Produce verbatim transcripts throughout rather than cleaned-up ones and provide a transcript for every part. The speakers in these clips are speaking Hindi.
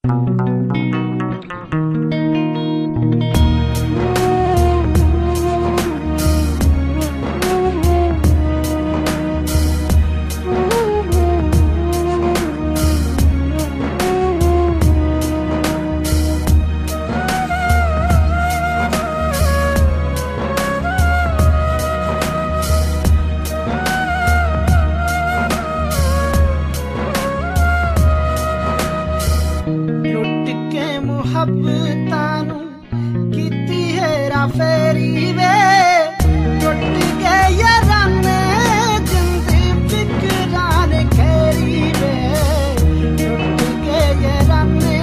ਮੁਹੱਬਤਾਂ ਕੀਤੀ ਹੈਰਾ ਫੇਰੀ ਵੇ ਟੁੱਟ ਗਏ ਯਾਰਾਨੇ ਜਿੰਦ ਫਿਕਰਾਂ ਨੇ ਖੇਰੀ ਵੇ ਟੁੱਟ ਗਏ ਯਾਰਾਨੇ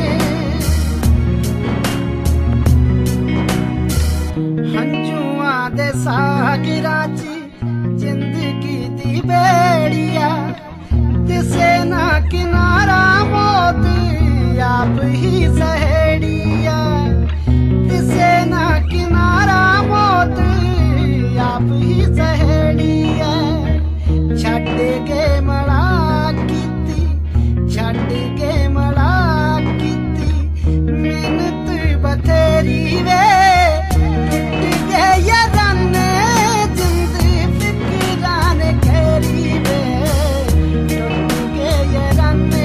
ਹੰਝੂਆਂ ਦੇ ਸਾਗਰਾਂ 'ਚ ਜ਼ਿੰਦਗੀ ਦੀ ਬੇੜੀਆ ਦਿਸੇ ਨਾ ਕਿਨਾਰਾ ਮੌਤ आप ही सहेड़िया दिसे ना किनारा मौत आप ही सहेड़िया छड़ के मड़ा कीती छड़ के मड़ा कीती मेहनत बथेरी वे टुट गए याराने जिंद फिकरां ने घेरी वे टुट गए याराने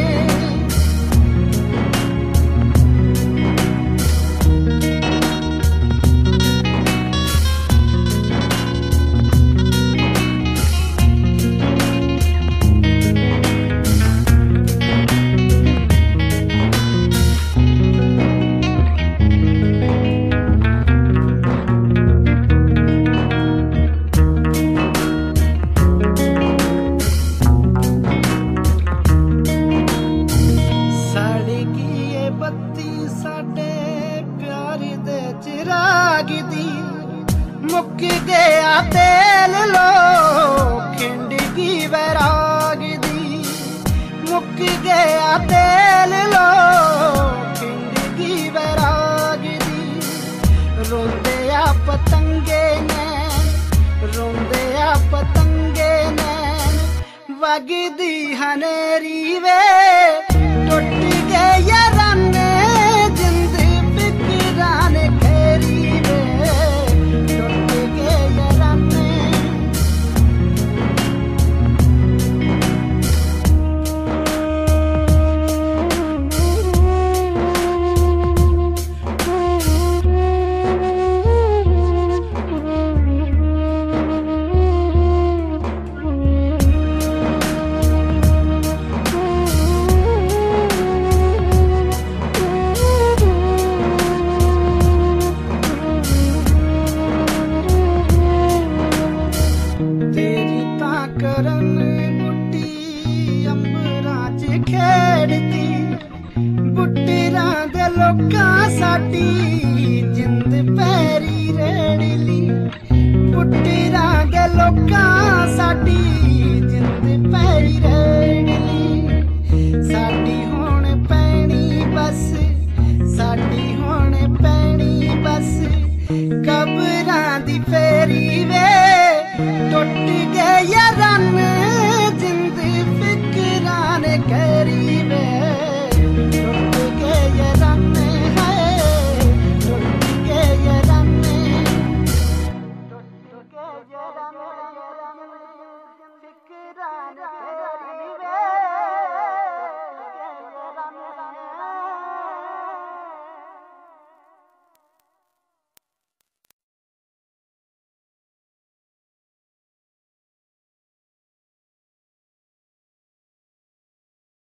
मुक गया तेल लो खिंडगी वैराग दी मुक गया तेल लो खिंडगी वैराग दी रोंदे आ पतंगे नैन रोंदे आ पतंगे नैन वगदी हनेरी वे टुट गए याराने जिंद फिकरां ने घेरी वे खेड़ती बुट्टिरां दे लोकां साडी